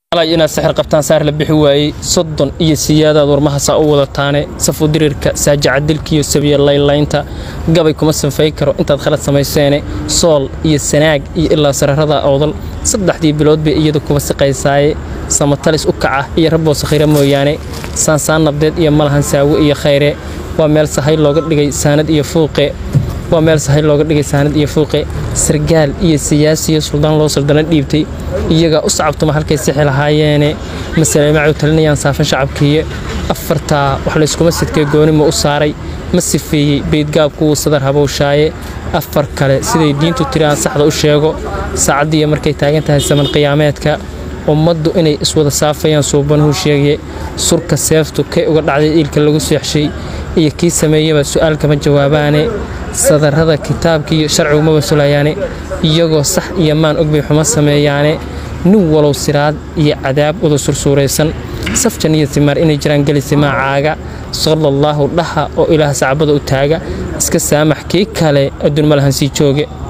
على إن السحر قبطان صار لبحواي صدن يسيادة ورمها سأول تاني صفو دريرك ساجع دلكي وسبي الله إلا أنت قبلكم السن فيكر أنت دخلت سميساني صول يسناج إلا سر هذا أوضل صدح دي بلود بيدكم السقيساي سمتلس أكعة يرب وسخير موياني سان نبدأ يملها نساوي خيره ومال سهيل لوجد لجي ساند يفوقه ومال سهيل لوجد لجي ساند يفوقه سرجال سياسي سلطان لو سلطان ديبتي iyaga u sacabto halkay sixil haayeen mas'ala ma cawtalinayaan saafan shacabkiye afarta wax la isku masidkay gooni ma u saaray ma sifeeyay beedgaabku sadar habowshaaye afar kale siday diintu tiraan saxda u sheego saacadii markay taagan tahay saman qiyaameedka ummaddu inay iswada saafayaan suubanuhu sheegay surka seeftu kay uga dhacday ilka lagu seexshay iyo kii sameeyay su'aalka ma jawaabaane sadarada kitaabkii sharcigu ma wasulayaan iyagoo sax iyo maan ogbay xuma sameeyaan nin walow siraad iyo cadaab wada sursureysan safjan iyo timar inay jiraan galisima caaga sallallahu dhaha oo ilaah saacbada u taaga iska saamax kii kale adduun malahan si jooge